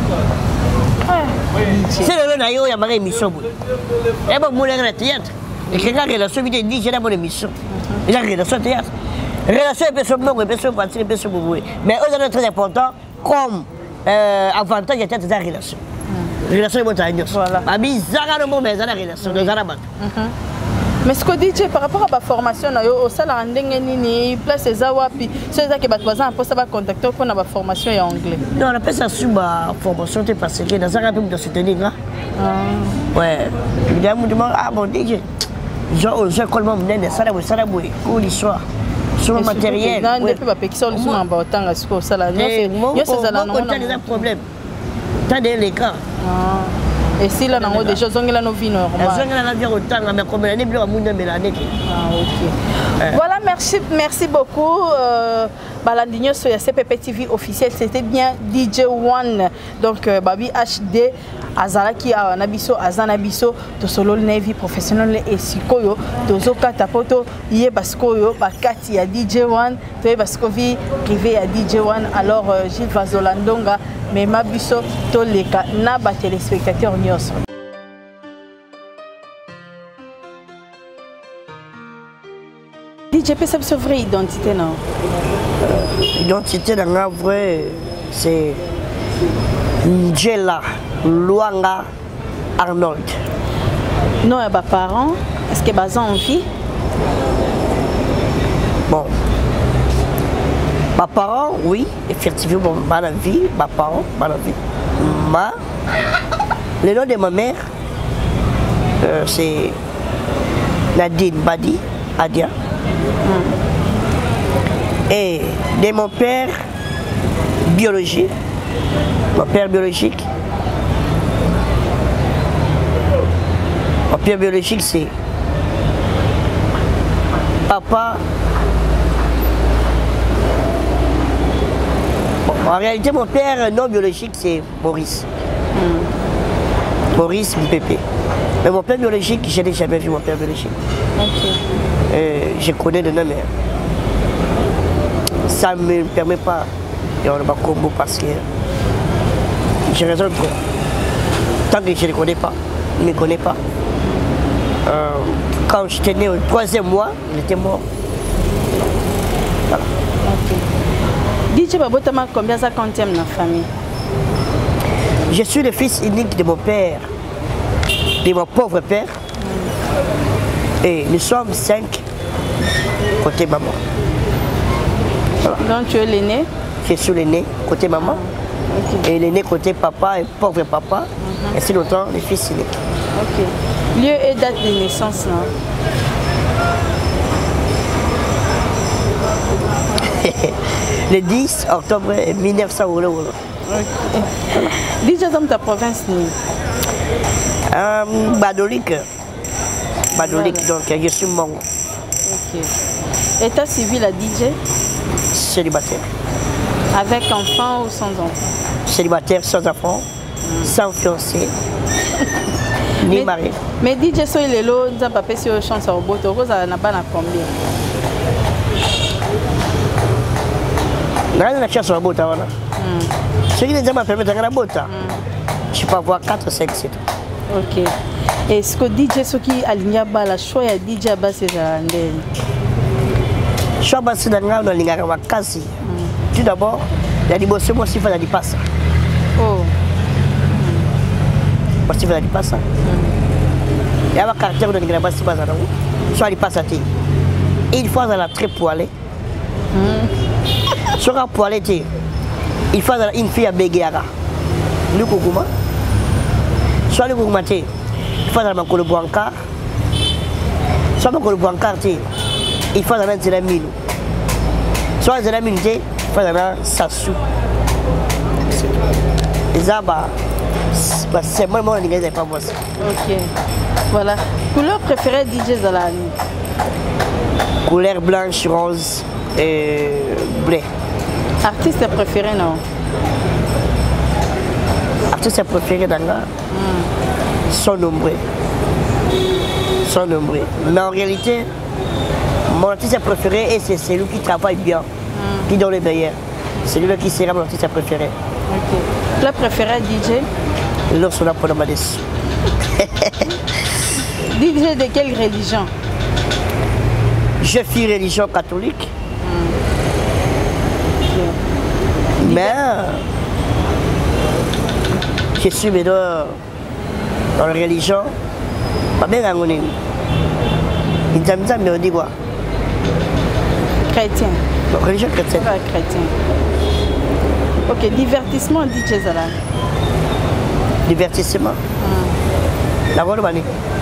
C'est le na yo ya mari émission. Et bon mon na théâtre. Et que la relation vite dit j'ai la bonne émission. Et la relation théâtre. Relation personne non, personne partir, personne bouger. Mais au très important comme euh avantage était de la relation. Relation montagne. Voilà. Abi zara no mais za la relation de zara bat. Mais ce que dit par rapport à la formation na yo au sala ndenge nini place za wapi c'est ça que bat bazan pour ça ba contacter pour na ba formation en anglais. Non, on appelle ça sous ma formation parce que dans zara peut de soutenir là. Ah. Ouais. Il y a mon demande ah bon D J. Genre je colle mon nez ça la ça la boue ou l'histoire. Sur le matériel. Non, depuis ba peki sur le ba otanga siko sala. Non c'est yo c'est ça là non. On a des problèmes. T'as des les cas. Ah. Et si là, on a des choses, on a nos vies normales. On a des autant, mais comme on a des blocs, on a des mélanies. Ah, ok. Voilà, merci, merci beaucoup. Euh, Balandinho sur C P P T V officiel, c'était bien D J One. Donc, euh, Babi H D, Azala qui a Nabiso, Azanabiso, to solo Navy professionnel et Sikoyo, to Zoka Tapoto, Yé Baskoyo, Bakati à D J One, Toye Baskovi, privé à D J One. Alors, euh, Gilles Vazolandonga. Mais ma biso to leka na ba téléspectateurs nyos. D J P c'est vraie identité non. Identité dans la vraie c'est Njela Luanga Arnold. Non à bas parents, est-ce que bas en vie? Bon. Mes parents, oui, effectivement, dans la vie, mes parents, dans la vie. Ma, le nom de ma mère, euh, c'est Nadine Badi Adia. Mm. Et de mon père biologique, mon père biologique, mon père biologique, c'est papa. En réalité, mon père non biologique, c'est Maurice. Mm. Maurice Mpépé. Mais mon père biologique, je n'ai jamais vu mon père biologique. Okay. Euh, je connais le nom, mais ça ne me permet pas de faire un combo parce que je raisonne quoi. Tant que je ne le connais pas, il ne me connaît pas. Euh, quand j'étais né au troisième mois, il était mort. Voilà. Okay. D J Babotama, combien ça compte dans la famille? Je suis le fils unique de mon père, de mon pauvre père. Mm. Et nous sommes cinq côté maman. Voilà. Donc tu es l'aîné? Je suis l'aîné côté maman. Ah. Okay. Et l'aîné côté papa et pauvre papa. Mm-hmm. Et c'est longtemps le fils unique. Ok. Lieu et date de naissance, non? Le dix octobre mille neuf cents. Okay. D J dans ta province, ni? Um, Badolik. Badolik, voilà. Donc je suis Mongo. Ok. État civil à D J? Célibataire. Avec enfant ou sans enfant? Célibataire, sans enfant, mm. Sans fiancé, ni mais, marié. Mais D J, il est là, il n'a pas si on chance au bout, on n'a pas combien? Je la chance sur la botte. Ce qui les gens permettent de la botte. Je peux avoir quatre ou cinq, c'est tout. Ok. Est-ce que D J, ce qui aligne la choix à D J, c'est un choix c'est un peu de quasi. Tout d'abord, il y a des bosses, moi aussi, il faut aller passer. Oh. Moi aussi, il faut aller passer. Il y a un caractère de la base, soit il passe à ti. Il faut aller très poilé. Sur un poilé, il faut une fille à Béguéara. Le Koukouma. Soit le Koukouma, il faut aller à Makolo Bouankar. Soit Makolo Bouankar, il faut aller à Zélamine. Soit Zélamine, il faut aller à Sassou. C'est moi, moi, je ne sais pas. Ok. Voilà. Couleur préférée D J Zalani? Couleur blanche, rose et bleu. Artiste préféré, non? Artiste préféré dans la mm. Sont nombreux. sont nombreux. Mais en réalité, mon artiste préféré, et c'est celui qui travaille bien, mm. qui donne le meilleur. C'est lui qui sera mon artiste préféré. Ok. Plat préféré D J? L'Ursula Ponomades. D J de quelle religion? Je suis religion catholique. Mm. Mais je suis maintenant dans la religion. Ma mère a dit mais on dit quoi? Chrétien. Non, religion chrétienne. Ouais, chrétien. Ok, divertissement D J Zala. Divertissement. Mm. La voix de Mani.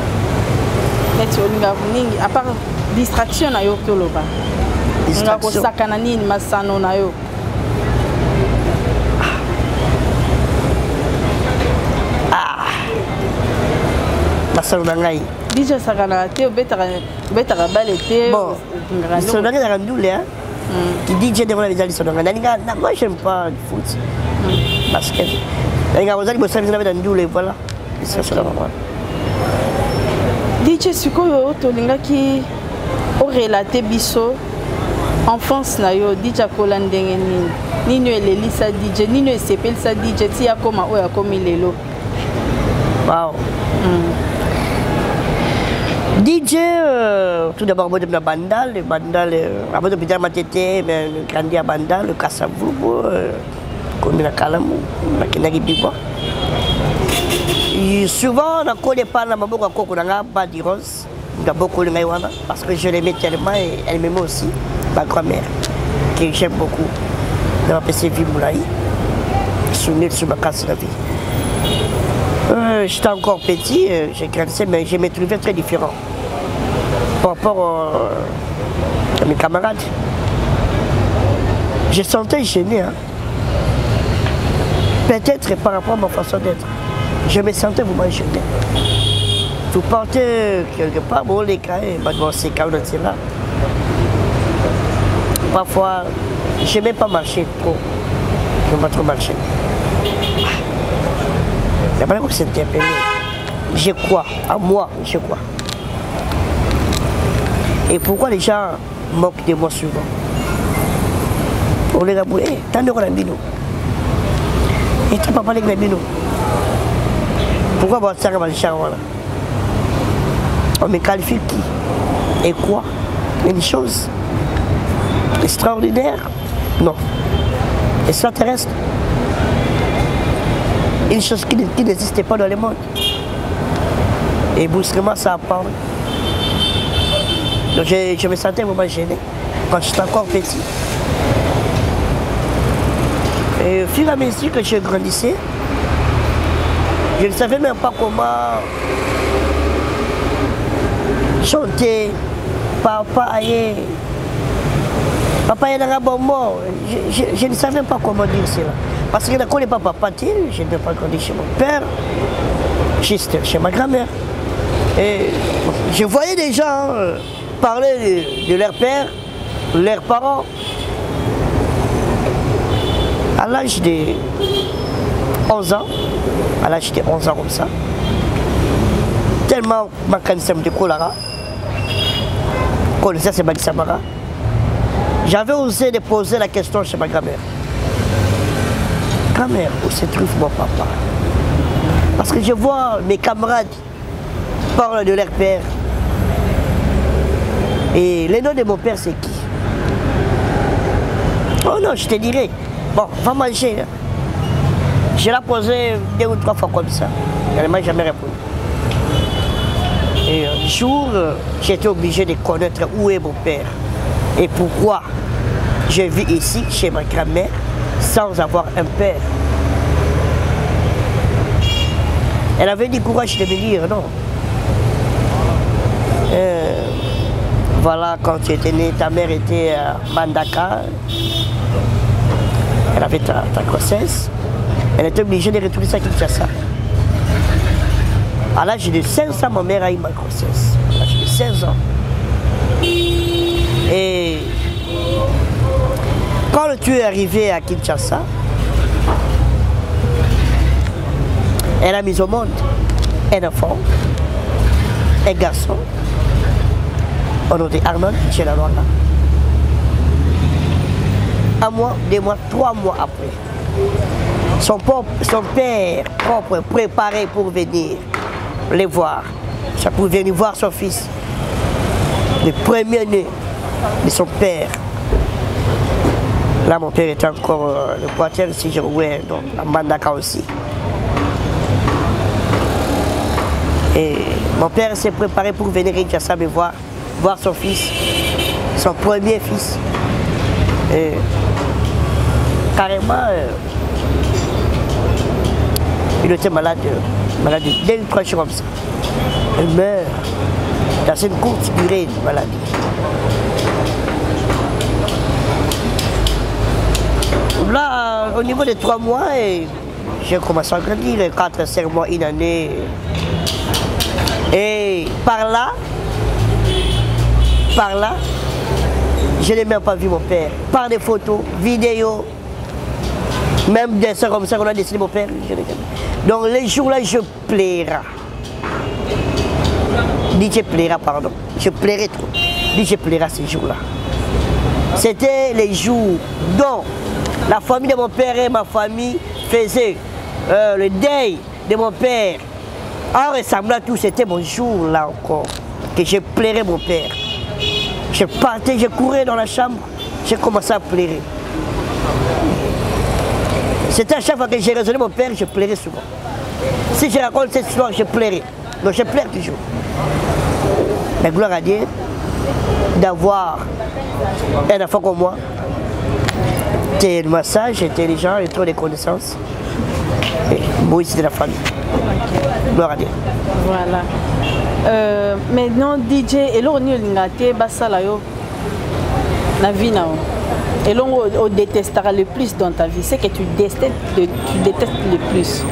À part distraction na yo toloba. Distraction. Nga ko sakana nini masano na yo. Ah. Masano na ngai. D J sakana te obetaka obetaka balete. Bon. Masano na ngai na ndule hein. Qui D J de la déjà lisonanga. Naninga moi j'aime pas le foot. Basket. Naninga ozali bo service na ndule voilà. C'est ça la maman. D J sikoyo tolingaki o relater biso enfance na yo D J kola ndenge nini nini elelisa D J nini esepelisa D J ti akoma oyo akomi lelo. Wow. Mm. D J euh, tout d'abord moi de la bandal, le bandal avant de bien matete mais grandi à bandal le Kasavubu comme la Kalamu la Kenagi Bibo. Souvent on ne connaît pas la maman quand on a pas de rose d'abord le wana parce que je l'aimais tellement et elle m'aimait aussi ma grand-mère que j'aime beaucoup dans ma P C V Moulaï souvenir sur ma casse la vie. Euh, J'étais encore petit, euh, j'ai grandi mais je me trouvais très différent par rapport euh, à mes camarades. Je sentais gêné, hein. Peut-être par rapport à ma façon d'être. Je me sentais vraiment gêné. Vous partez quelque part, bon, les cas, bon, c'est quand on est là. Parfois, je n'aimais pas marcher trop. Je n'aime pas trop marcher. C'est pas que c'est interpellé. Je crois, à moi, je crois. Et pourquoi les gens moquent de moi souvent? On les a boulé, tant de gens ont et tu ne peux pas les gagner. Pourquoi on va faire un char? On me qualifie qui? Et quoi? Une chose extraordinaire? Non. Extraterrestre? Une chose qui, qui n'existait pas dans le monde. Et brusquement, ça a parlé. Donc je, je me sentais vraiment gêné quand j'étais encore petit. Et au fur et à mesure que je grandissais, je ne savais même pas comment chanter. Papa aïe. Papa aïe dans un bon mot. Je, je, je ne savais pas comment dire cela. Parce que je ne connais pas papa, je n'ai pas grandi chez mon père, juste chez ma grand-mère. Et je voyais des gens euh, parler de, de leur père, leurs parents. À l'âge de onze ans, à l'âge de onze ans comme ça, tellement ma cancer de choléra, ça c'est Badi Samara, j'avais osé de poser la question chez ma grand-mère. Grand-mère, où se trouve mon papa? Parce que je vois mes camarades parler de leur père. Et le nom de mon père, c'est qui? Oh non, je te dirais. Bon, va manger. Hein. Je l'ai posé deux ou trois fois comme ça. Elle ne m'a jamais répondu. Et un jour, j'étais obligé de connaître où est mon père. Et pourquoi je vis ici, chez ma grand-mère, sans avoir un père. Elle avait du courage de me dire non. Euh, voilà, quand tu étais né, ta mère était à Mandaka. Elle avait ta, ta grossesse. Elle était obligée de retourner ça à Kinshasa. À l'âge de seize ans, ma mère a eu ma grossesse. À l'âge de seize ans. Et quand tu es arrivé à Kinshasa, elle a mis au monde un enfant un garçon, on nom de Arnold, chez la Rwanda. Un mois, deux mois, trois mois après, son, pop, son père propre préparé pour venir les voir, ça pour venir voir son fils, le premier-né de son père. Là, mon père était encore euh, le poitiers si je roulais, donc à Mandaka aussi. Et mon père s'est préparé pour venir à Kinshasa me voir, voir son fils, son premier fils. Et carrément, euh, il était malade, malade deux ou trois jours comme ça. Il meurt dans une courte durée de maladie. Là, au niveau des trois mois, j'ai commencé à grandir, quatre, cinq mois, une année. Et par là, par là, je n'ai même pas vu mon père. Par des photos, vidéos, même des dessins comme ça qu'on a dessiné mon père. Je n'ai jamais. Donc les jours-là, je plairai. Dis je plairai, pardon. Je plairai trop. Dis je plairai ces jours-là. C'était les jours dont la famille de mon père et ma famille faisaient euh, le deuil de mon père. En ressemblant à tout, c'était mon jour là encore, que je plairais mon père. Je partais, je courais dans la chambre, j'ai commencé à pleurer. C'était à chaque fois que j'ai raisonné mon père, je pleurais souvent. Si je raconte cette histoire, je pleurais. Donc je pleure toujours. Mais gloire à Dieu d'avoir un enfant comme moi. Tellement sage, intelligent et trop de connaissances. Et Moïse de la famille. Gloire à Dieu. Voilà. Euh, maintenant, D J, et là, on est en basala yo na vie na o. Et là, on détestera le plus dans ta vie. C'est que tu détestes, tu détestes le plus.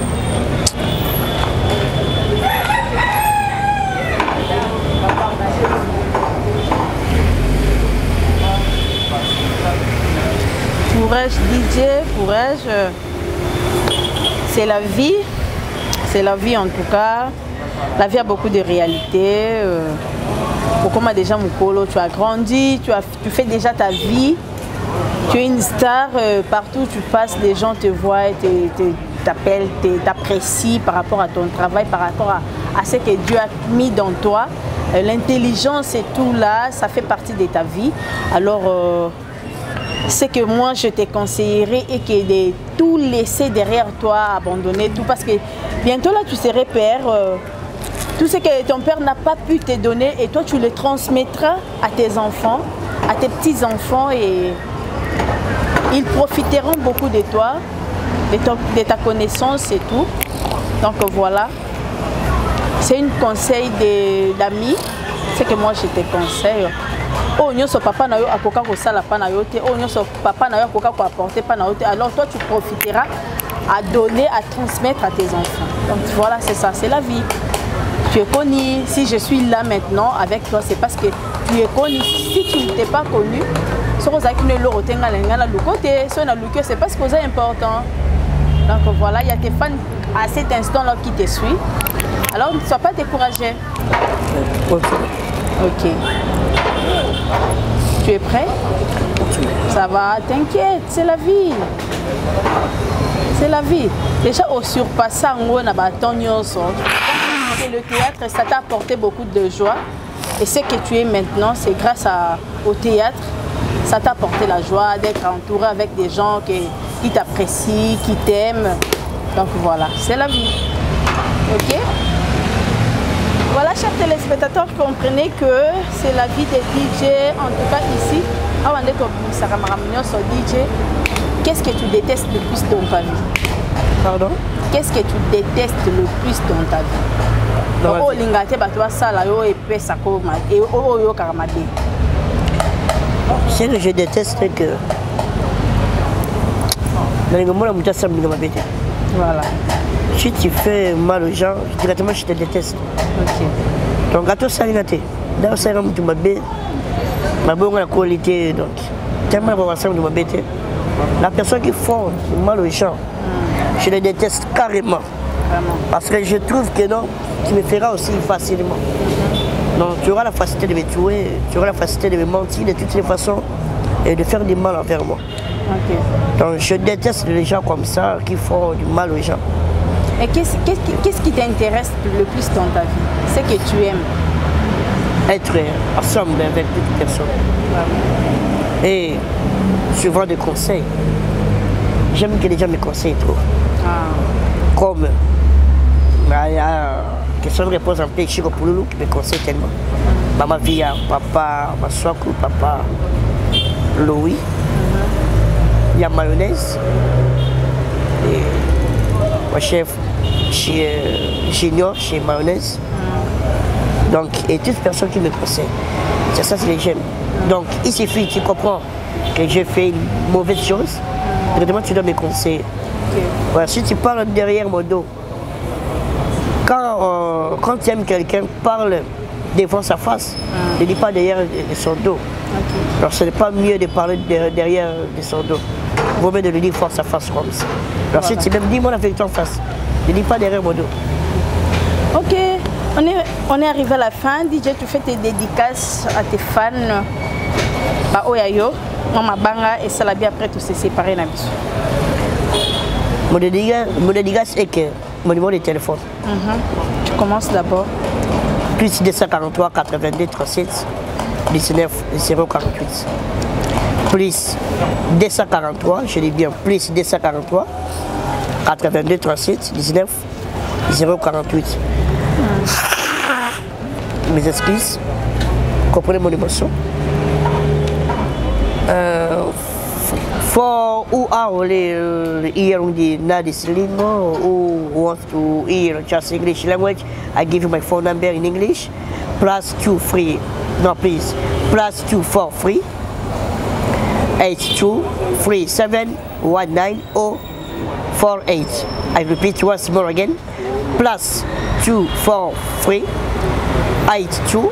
Pourrais-je, D J, pourrais-je, c'est la vie, c'est la vie en tout cas. La vie a beaucoup de réalités. Euh, comme déjà Mukolo, tu as grandi, tu, as, tu fais déjà ta vie. Tu es une star, euh, partout où tu passes, les gens te voient, t'appellent, t'apprécient par rapport à ton travail, par rapport à, à ce que Dieu a mis dans toi. Euh, L'intelligence et tout là, ça fait partie de ta vie. Alors, euh, c'est que moi je te conseillerais et que de tout laisser derrière toi, abandonner tout, parce que bientôt là tu serais père, euh, tout ce que ton père n'a pas pu te donner et toi tu le transmettras à tes enfants, à tes petits-enfants et ils profiteront beaucoup de toi, de, ton, de ta connaissance et tout. Donc voilà, c'est un conseil d'amis, c'est que moi je te conseille. Oh, nyoso papa na yo akoka ko sala pa na yo te, oh nyoso papa na yo akoka ko apporter pa na yo te. Alors toi tu profiteras à donner, à transmettre à tes enfants. Donc voilà, c'est ça, c'est la vie. Tu es connu, si je suis là maintenant avec toi, c'est parce que tu es connu. Si tu ne t'es pas connu, c'est parce que c'est important. Donc voilà, il y a tes fans à cet instant-là qui te suivent. Alors ne sois pas découragé. Ok. Ok. Tu es prêt? Ça va, t'inquiète, c'est la vie. C'est la vie. Déjà au surpassant, le théâtre, ça t'a apporté beaucoup de joie. Et ce que tu es maintenant, c'est grâce à, au théâtre, ça t'a apporté la joie d'être entouré avec des gens qui, qui t'apprécient, qui t'aiment. Donc voilà, c'est la vie. Ok? Voilà, chers téléspectateurs, comprenez que c'est la vie des D J, en tout cas ici. Avant de commencer sur D J, qu'est-ce que tu détestes le plus dans ta vie? Pardon? Qu'est-ce que tu détestes le plus dans ta vie? Donc, oh, l'ingate, bah, tu vas ça là, et puis ça comme et oh, yo karamade. C'est que je déteste que voilà. Si tu fais mal aux gens, directement je te déteste. Ok. Donc à toi ça l'ingate. D'ailleurs ça rend tu m'abé. Ma bonne la qualité donc. Tellement pour ça de m'abêter. La personne qui fait mal aux gens, je les déteste carrément. Vraiment. Parce que je trouve que non, tu me feras aussi facilement. Non, tu auras la facilité de me tuer, tu auras la facilité de me mentir de toutes les façons et de faire du mal envers moi. Ok. Donc je déteste les gens comme ça qui font du mal aux gens. Et qu'est-ce qu'est-ce qui, qu'est-ce qui t'intéresse le plus dans ta vie? C'est que tu aimes? Être ensemble avec d'autres personnes. Et suivant des conseils. J'aime que les gens me conseillent trop. Ah. Comme il y a question de réponse en peu Chico Pouloulou qui me conseille tellement. Maman Via, papa, ma soeur, papa Louis. Il y a mayonnaise. Et mon chef chez euh, Junior, chez mayonnaise. Donc, et toutes les personnes qui me conseillent. C'est ça, c'est les j'aime. Donc, il suffit, tu comprends que j'ai fait une mauvaise chose. Directement, tu dois me conseiller. Okay. Voilà, si tu parles derrière mon dos, quand, euh, quand tu aimes quelqu'un, parle devant sa face. Mm. Ne dis pas derrière de son dos. Okay. Alors, ce n'est pas mieux de parler de, derrière de son dos. Il vaut mieux de le dire face à face comme ça. Alors, voilà. Si tu m'aimes, dis-moi la vérité en face. Ne dis pas derrière mon dos. Ok, on est, on est arrivé à la fin. D J, tu fais tes dédicaces à tes fans. Bah, Oyayo, Maman Banga et Salabi après tout se séparer. Mon dédicace est que mon numéro de téléphone. Mm-hmm. Tu commences d'abord. Plus deux cent quarante-trois, quatre-vingt-deux, trente-sept, dix-neuf, zéro quarante-huit. Plus deux cent quarante-trois, je dis bien plus deux cent quarante-trois, quatre-vingt-deux, trente-sept, dix-neuf, zéro quarante-huit. Mm. Mes excuses, comprenez mon émotion. Uh, for who are only uh, hearing the Nadis lingo, who wants to hear just English language, I give you my phone number in English. Plus two three, no please, plus two four three, eight two three seven one nine zero four eight. I repeat once more again. Plus two four three, eight two.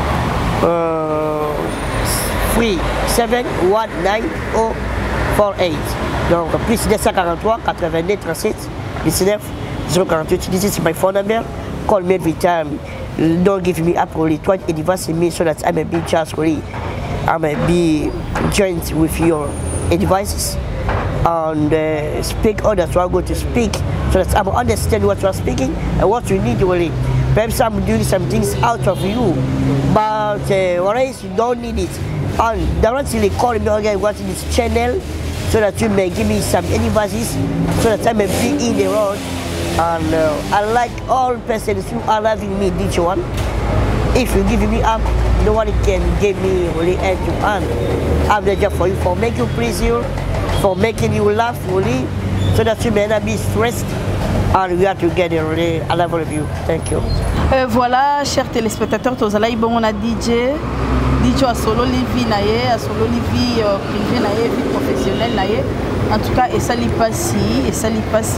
Uh, three seven one nine zero four eight. Donc plus deux cent quarante-trois, quatre-vingt-deux, trente-sept, dix-neuf, zéro quarante-huit. This is my phone number. Call me every time. Don't give me up only twice advice me so that I may be just really, I may be joined with your advices and uh, speak others who are going to speak so that I will understand what you are speaking and what you need really. Perhaps I'm doing some things out of you, but uh, or else you don't need it. And directly call me again watching this channel so that you may give me some advices so that I may be in the road. And uh, I like all persons who are loving me, each one. If you give me up, no one can give me really end to hand. I'm the job for you, for making you please you, for making you laugh really, so that you may not be stressed. And we are together really. I love all of you. Thank you. Euh, voilà, chers téléspectateurs, Tozala Ibon, on a D J. D J a solo vie naye, a solo vie euh, privée naye, vie professionnelle naye. En tout cas, et ça l'y passe, et ça l'y passe.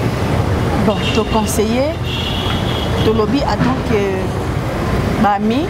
Bon, te conseiller, te lobby a donc Bami,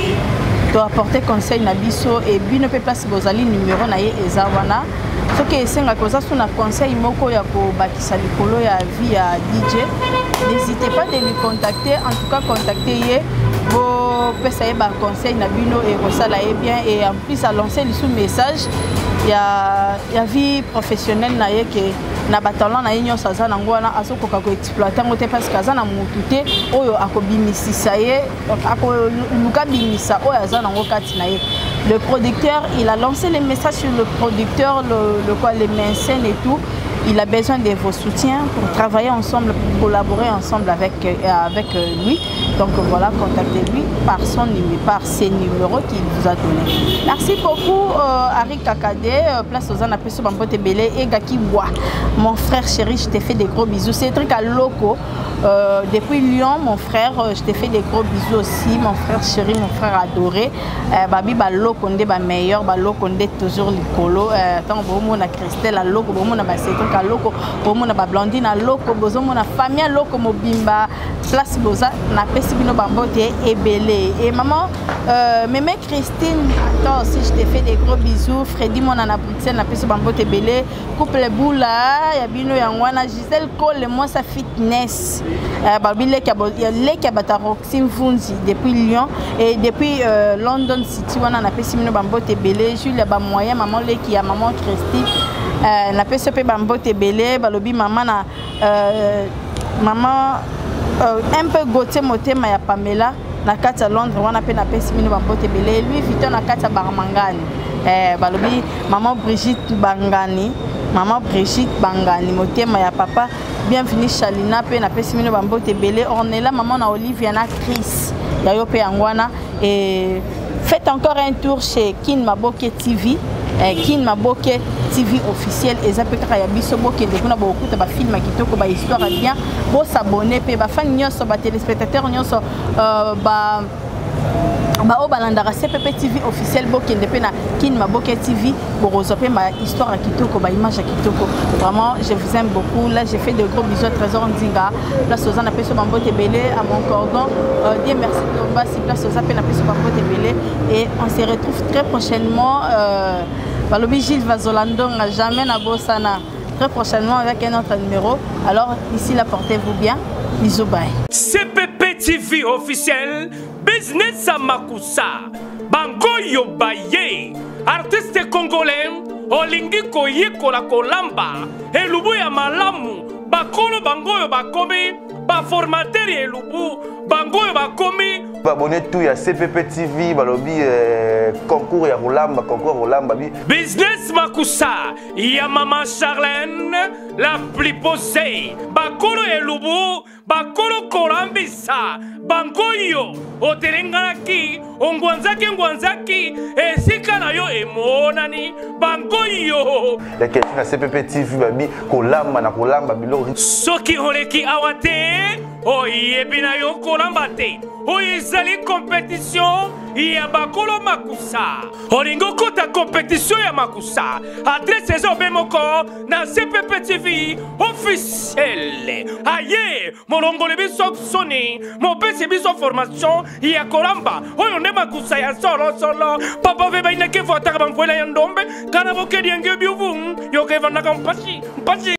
te apporter conseil Nabiso et bino pe place bozali numéro naye ezawana. Ce qui est senga koza sur un conseil moko ya ko bakisa likolo ya vie ya D J. N'hésitez pas de lui contacter, en tout cas contacter ye. Vous pouvez ba conseil na bino et kosala e bien et en plus à lancer le sous message il y a il y a vie professionnelle na ye que na batalon na yenyo saza na ngwana asoko ka ko exploiter ngote parce que azana mutute oyo akobimisisa ye ako luka bimisa oyo azana ngokati na ye. Le producteur, il a lancé les messages sur le producteur, le, le quoi, les mains saines et tout. Il a besoin de vos soutiens pour travailler ensemble, pour collaborer ensemble avec, euh, avec euh, lui. Donc voilà, contactez-lui par, son, par ses numéros qu'il vous a donnés. Merci beaucoup, euh, Harry Kakade, euh, place aux Anapeso Bambote Belé et Gaki Bois. Mon frère chéri, je t'ai fait des gros bisous. C'est un truc à loco. Euh, depuis Lyon, mon frère, euh, je t'ai fait des gros bisous aussi. Mon frère chéri, mon frère adoré. Euh, Babi, bah, loco, on est meilleur. Bah, loco, on est toujours l'icolo. Attends, bon, on a Christelle, loco, bon, on a c'est un truc à loco. Bon, on a Blandine, loco, bon, on a famille, loco, mobimba. place Boza na pesi bino bambote ebele. Et maman, euh, mémé Christine, attends aussi je te fais des gros bisous. Freddy mon na Bruxelles na pesi bambote ebele. Couple Boula, ya bino yangwana Gisèle Cole moi sa fitness. Euh, Barbie leki leki bata Roxine Funzi depuis Lyon et depuis euh, London City wana na pesi bino bambote ebele. Jules ba moyen maman leki ya maman Christine. Euh, na pesi pe bambote ebele balobi maman na euh, maman euh, un peu Gauthier motema ya Pamela na kati ya Londres wana pe na pesi bino bambote ebele. Lui Victor na kati ya Baramangani eh balobi maman Brigitte Bangani maman Brigitte Bangani motema ya papa bienvenue Chalina pe na pesi bino bambote ebele. Ornella maman na Olivia na Chris ya yo pe yangwana. Et faites encore un tour chez Kin Maboke T V. Eh, Kin Maboke T V officiel et zapeka ya biso boke de kuna beaucoup ba film kitoko ba histoire bien bo s'abonner pe ba fan nyonso ba téléspectateurs nyonso euh, ba ba o balandara C P P T V officiel boke de pe na Kin Maboke T V bo rozope ma histoire kitoko ba image kitoko. Vraiment je vous aime beaucoup. Là j'ai fait de gros bisous à Trésor Ndinga place aux anapeso bambote belé à mon cordon. Euh, Dieu merci Tomba si place aux apena peso bambote belé et on se retrouve très prochainement euh, Balobi Gilles Vazolando n'a jamais na Bossana. Très prochainement avec un autre numéro. Alors ici là portez-vous bien. Bisous bye. C P P T V officiel Business à Makusa Bango Yobaye artiste congolais Olingi Koye Kola Kolamba Elubu ya Malamu Bakolo Bango yo bakomi ba formateur Elubu Bango yo bakomi abonné tout ya C P P T V balobi euh, concours ya Rolamba concours Rolamba bi Business Makusa ya maman Charlène la plus posée bakolo Elubu bakolo Kolambisa bangoyo oterenganaki ongwanzaki ngwanzaki esika na yo emonani bangoyo la question ya C P P T V babi kolamba na kolamba bilo soki oleki awate oyebi na yo kolamba te oyezali compétition ya bakolo Makusa olingo kota compétition ya Makusa adresse eza obemoko na C P P T V officiel aye molongoli biso soni mopesi biso formation ya kolamba oyo nde Makusa ya solo solo papa ve bainake voataka bamvuela ya ndombe kana bokedi enge biuvu yoke vandaka mpasi mpasi